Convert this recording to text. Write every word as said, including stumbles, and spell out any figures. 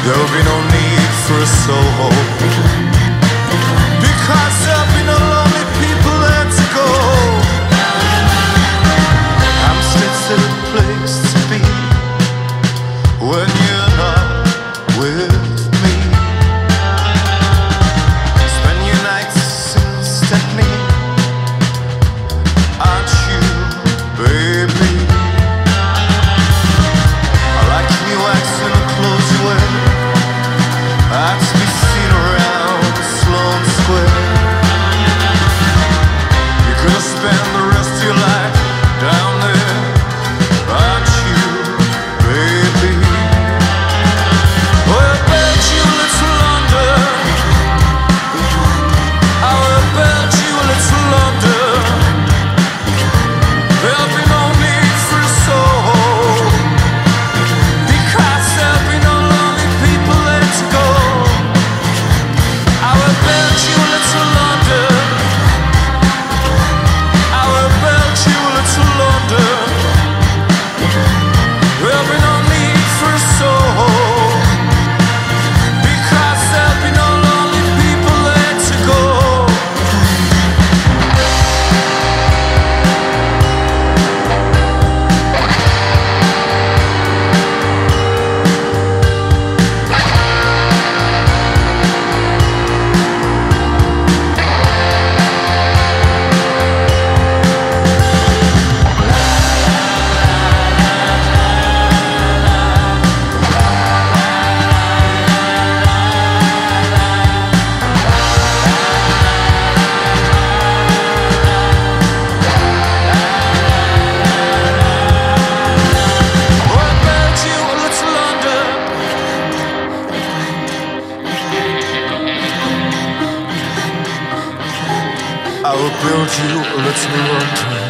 There'll be no need for a soul, because there'll be no lonely people there to go. Amsterdam's a place to be when you're not with me. Spend your nights in Stepney, aren't you, baby? I like new accent and clothes you wear. I'd to be seen around Sloane Square. You're gonna spend the rest of your life down there, aren't you, baby? Oh, I bet you little London, oh, I bet you little London, there'll be no need for a soul, because there'll be no lonely people there to go. I will bet you little London, I will bet you little London, there'll be no need for a soul, because there'll be no lonely people there to go. Oh, I bet you little London, I will build you a little London.